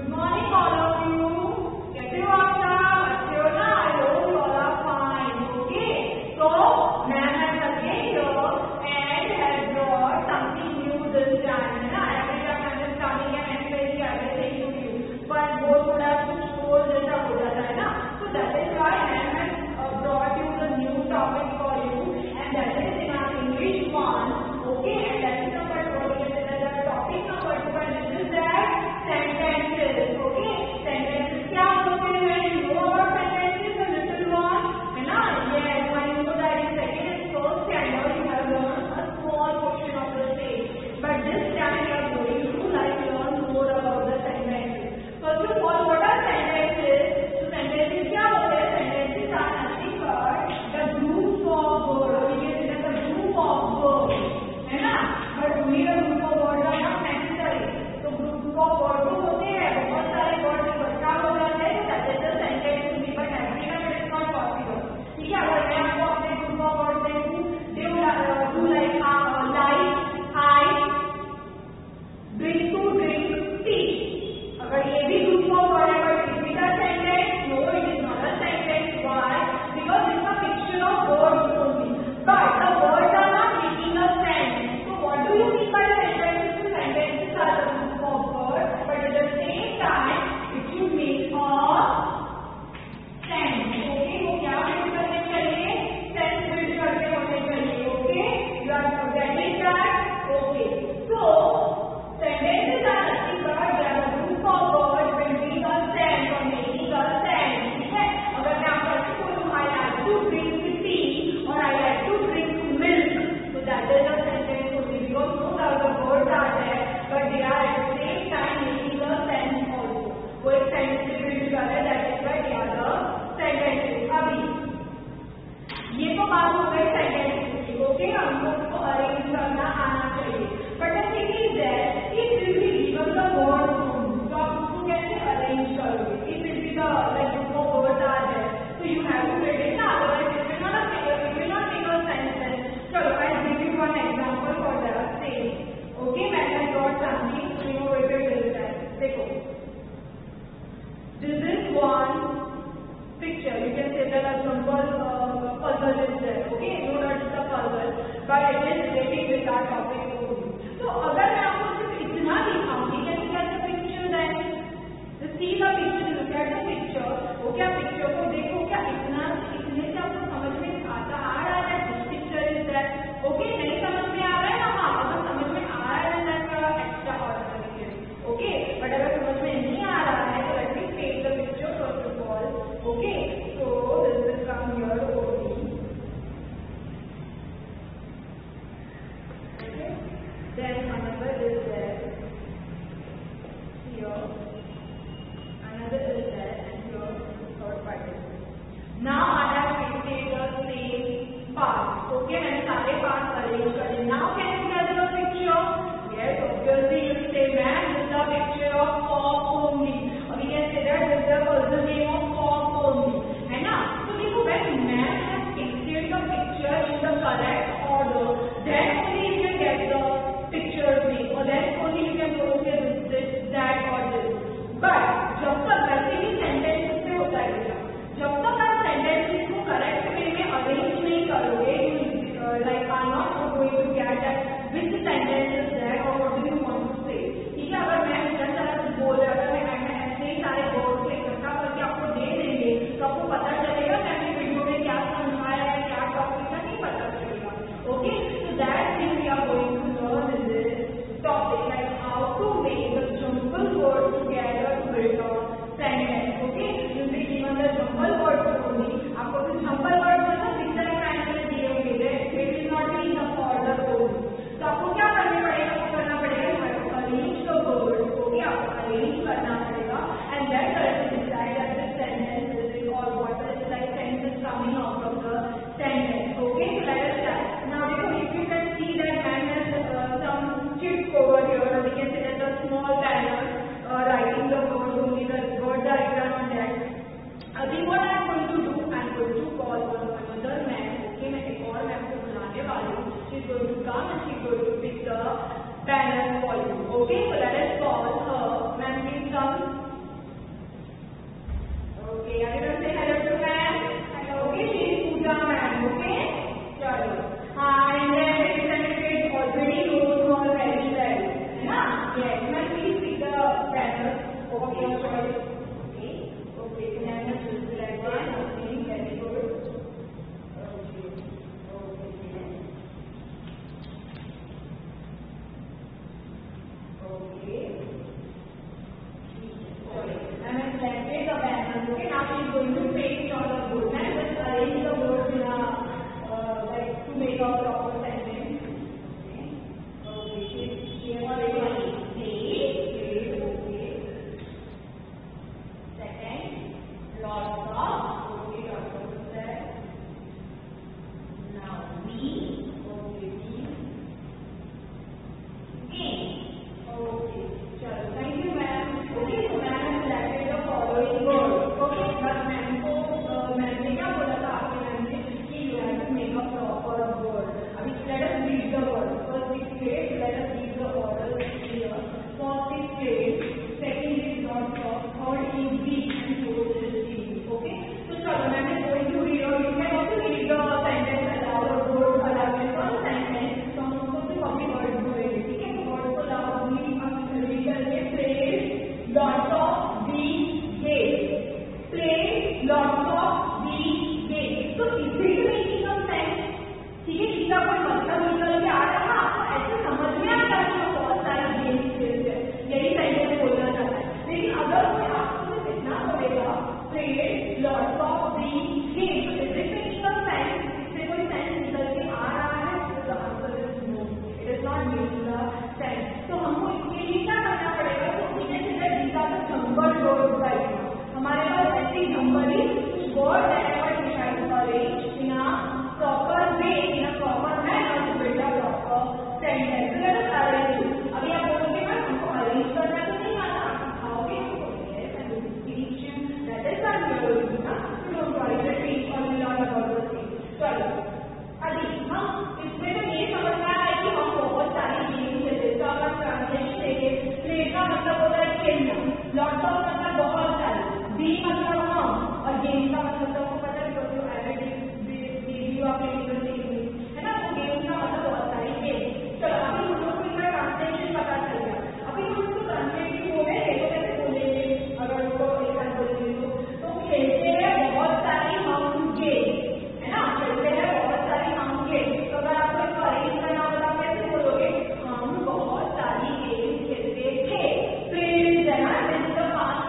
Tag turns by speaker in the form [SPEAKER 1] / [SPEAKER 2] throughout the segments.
[SPEAKER 1] morning all of you. कैसे हो आप सब? अच्छे हो ना? I hope you all are fine. Okay. So ma'am has again here and has brought something new this time. है ना? Every time I'm just coming and explaining everything to you. But वो थोड़ा कुछ कोर्स जैसा हो जाता है ना? So that is why ma'am has brought you the new topic for you, and that is in our English-1. Okay. And that is number 2. The topic number 2, and this is that sentences. Okay. Sentences क्या होते हैं? You know about sentences, the little one, है ना? Yes. I know that in second and first standard you have learned a small portion of the same, but this time we are going to learn more about the sentences. First of all, what are sentences? So sentences क्या होते हैं? Sentences are nothing but the group of words. We can say the group of words, है ना? But only the group of words are not necessary. तो group of words होते हैं, बहुत सारे words इकट्ठा हो जाते हैं, तो that is the sentence to be, but every time it is not possible. ठीक है? अगर मैं आपको अपने group of words देखूं, do like I drink to drink tea. अगर ये भी group of words है, but it is a sentence? No, it is not a sentence. Why? Because it is a mixture of words only. But the words are not making a sense. So what do you mean by sentences? So sentences are the group of words, but at the same time, it should make a sense. Okay? वो क्या build करने चाहिए? Sense build करने होने चाहिए. Okay? You are getting that? Okay. So sentences are nothing but they are a group of words building a sense or making a sense. ठीक है? अगर मैं आपको ऐसे बोलूँ, I like to drink tea or I like to drink milk, so that is a sentence only, because no doubt the words are there, but they are at the same time making a sense also. वो एक sense से build कर रहे हैं, that is why they are the sentences. अभी ये तो बात हो गई sentences की. Okay? हमको उसको arrange करना आना चाहिए. But the thing is that if you will be given the words only, तो आप उसको कैसे arrange करोगे? If it is the like group of words are there, so you have to build it ना, otherwise it will not make a sense. चलो, I'll give you one example for that. Same. Okay, मैं have got something innovative this time. देखो, this is one picture. You can say that a simple puzzle is there. Okay, no, that is a puzzle, but it is related with our topic only. तो अगर मैं आपको सिर्फ इतना दिखाऊंगी, कैसे कैसे picture है? Just see the picture, look at the picture. Okay, आप picture को देखो, क्या इतने से आपको समझ में आ रहा है which picture is that? Okay, नहीं समझ में आ रहा है ना? हाँ, अगर समझ में आ रहा है then that's extra ordinary. Okay, but अगर समझ में नहीं आ रहा है, तो let me take the picture first of all. Okay, so this will come here only. Okay, then another is there here, another is there, and here third part is there. Now I have painted the same part. Okay, मैंने सारे parts arrange कर दिए. Now can you gather the picture? Yes, obviously you will say, man, this is the picture of fog only. Or we can say that this is the puzzle game of fog only. है ना? तो देखो, when man has painted the picture in the correct order, then only you can get the pictures made, or then only you can go okay this, that or this. But जब तक वैसे ही sentences पे होता है बेटा, जब तक आप sentences को correct way में arrange नहीं करोगे, you like are not going to get that which sentence is there or what do you want to say. ठीक है? अगर मैं इधर तरह बोल रहा था, मैं ऐसे ही सारे words को इकट्ठा करके आपको दे देंगे, तो आपको पता चलेगा मैंने वीडियो में क्या समझाया है, क्या टॉपिक है, नहीं पता चलेगा. Okay, so that thing we are going to learn in this topic, like how to make the jumble words together to build a sentence. Okay, you will be given the jumble words only. आपको कुछ jumble words मतलब zigzag triangle दिए होंगे, they will not be in the order only. तो आपको क्या करना पड़ेगा? You have to arrange the words. Okay, आपको arrange करना पड़ेगा, and then you have to decide that this sentence is or what is like sentence coming out of the sentence. Okay, so let us start. Now देखो, if you can see that man has some chips over here, or we can say that a small banner writing the words only, the words are written on that. अभी what I am going to do, I am going to call another man. Okay, मैं एक और man को बुलाने वाली हूँ. She is going to come and she is going to pick the banner for you. Okay, so let us call her. Ma'am, please come. Okay, everyone say hello to ma'am. Okay, she is Pooja ma'am. Okay, चलो. हाँ, and then representative already knows her very well. है ना? Yes. Now please pick the banner of your choice. Okay. Okay. So now let's choose the right one. Okay. Very good. Okay. Okay. Okay. I have selected the banner. Okay, now she is going to paste on the board. And just arrange the words in a like to make a proper sentence. Okay. Okay. Here already play. Okay. Second, lots of. Okay, lots of that. Now we. Okay. Game. Okay. Chalo. Thank you, ma'am. Okay, so ma'am has selected the following word. Okay, but ma'am को ma'am ने क्या बोला था आपके ma'am ने कि you have to make a proper word. अभी let us read the word. First is place. Let us read the order here. First is place. Second is lots of. Third is week and fourth is week. Okay. So chalo, ma'am is going to read. Or you can also read the sentence aloud or word aloud with one sentence. So हम उसको सिर्फ अभी word बोलेंगे. ठीक है? Word को loudly read करके place. Lots of these days. Place lots of these days. तो इसे making of sense. ठीक है? इसका कोई मतलब निकल के आ रहा है आपको ऐसे समझ में आ रहा है कि बहुत सारी गेम्स खेलते हैं. यही सेंटेंस बोलना चाहता है. लेकिन अगर कोई आपको सिर्फ इतना बोलेगा place lots of these days. तो इसे making of sense. इससे कोई सेंस निकल के आ रहा है. तो the answer is no. It is not making the sense. तो हमको इसके लिए क्या करना पड़ेगा? तो इन्हें सीधे दिशा से नंबर वर्ड चाहिए. हमारे पास ऐसी numbering word that are decided to arrange in a proper way, in a proper manner to build a proper sentence. So let us arrange. अभी आप बोलोगे ना हमको arrange करना तो नहीं आता. आप सिखाओगे हमको. Yes, and we will teach you. That is our theory, ना? So don't worry, we'll teach or we'll learn about the thing. चलो. अभी हम इसमें तो ये समझना है कि हम बहुत सारी गेम्स खेलते हैं. तो अगर ट्रांसलेशन देखें प्ले का मतलब होता है खेलना. लॉट्स ऑफ मतलब बहुत सारे. बी मतलब हम और गेम का मतलब तो आपको पता है because you added you are playing the game है ना. तो गेम का मतलब बहुत सारी गेम. चलो अभी हम लोग को इसका ट्रांसलेशन पता चल गया. अभी हम इसको ट्रांसलेट भी बोलेंगे तो कैसे बोलेंगे अगर उसको एक बार बोलेंगे तो खेलते हैं बहुत सारी हम गेम है ना. खेलते हैं बहुत सारी हम गेम. तो अगर आपको इसको अरेंज करना होगा कैसे बोलोगे हम बहुत सारी गेम खेलते थे. प्लेज है ना. This is the past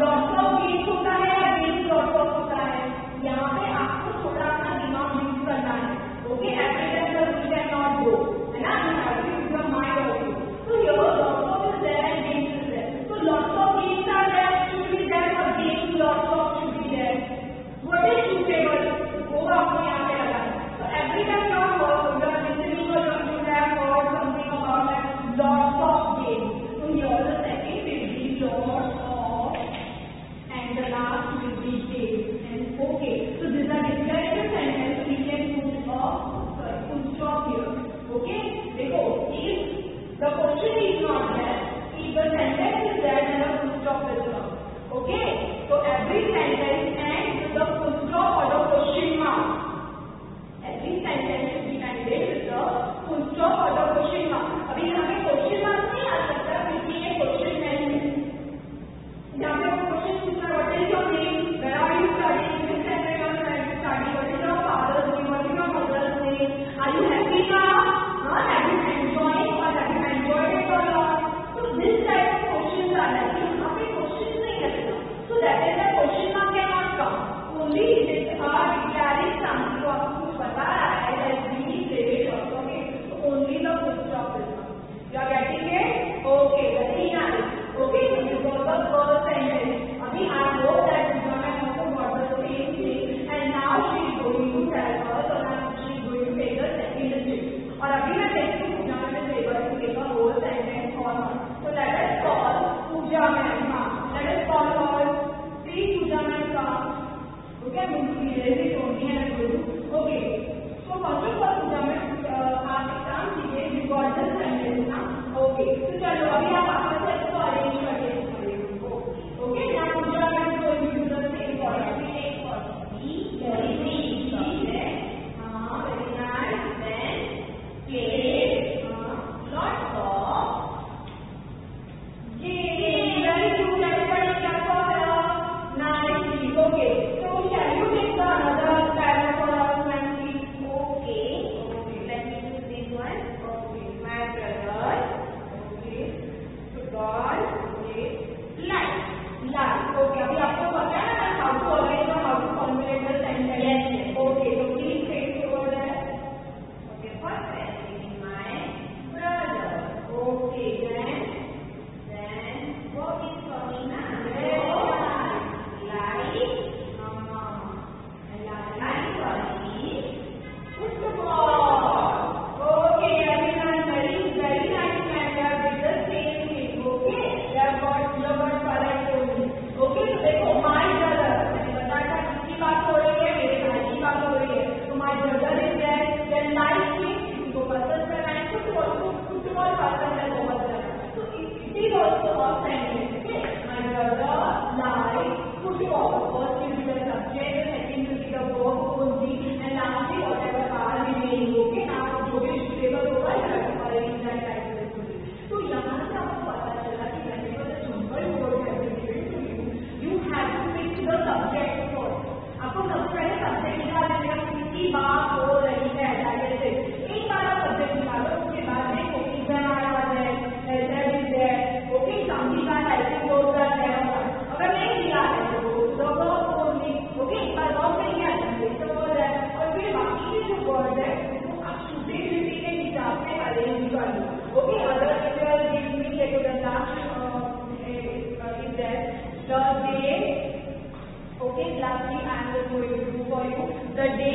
[SPEAKER 1] lots of games होता है या गेम्स लॉट्स ऑफ होता है? यहाँ पे आपको थोड़ा अपना दिमाग यूज करना है. Okay, every time you can not go, है ना? You have to use your mind also. So here lots of is there and games is there. So lots of games are there, should be there, or games lots of should be there. What is suitable? होगा आपको यहाँ पे लगा है. So every time you are listening or you have heard something about that lots of games. So here the second will be lots of and the last will be games. And okay, so these are different sentences. We can put a full stop here. Okay, देखो if the question is not there, if the sentence is there, then the full stop will come. Okay, so every sentence ends with the full stop or the question mark. Every sentence should be ended with the full stop or the question mark. अभी यहाँ पे question mark नहीं आ सकता क्योंकि ये question नहीं है. यहाँ पे वो question पूछना है, what is your name, where are you studying, which center you are trying to study, what is your father's name, what is your mother's name, are you happy now, have you enjoying or have you enjoyed it or not? So this type of questions are like, यहाँ पे questions नहीं लगता. So that is the question mark cannot come. Only it are declaring something. तो आपको कुछ बता रहा है like we say it also. Okay, so only the full stop will come. You are getting it? Okay, very nice. Okay, so this was the first sentence. अभी I know that Pujana also got the same thing and now she is going to tell us or now she is going to take the second step. और अभी मैं देखती हूँ Pujana is able to take a whole sentence or not. So let us call Pujana. Let us call her. Please Pujana come. Okay, I'm going to erase it only and I'm going to. Okay, so first of all Pujana आप एक काम कीजिए, you got the sentence ना. Okay, तो चलो अभी आप आपका से इसको अरेंज करके देखिए. Okay, now Pujana is going to do the same for us. Very nice. Then play lots of games. Very good. Everybody clap for her. Nice. Okay. So shall you take the another parrot for us, ma'am, please? Okay. Let me do this one. Okay. My brother. Okay. Football. Okay. Light. Okay. अभी आपको पता है ना how to arrange or how to formulate the sentence? Yes. Okay. So please take over there. Okay. First I am my brother. Okay. Then what is coming now? The day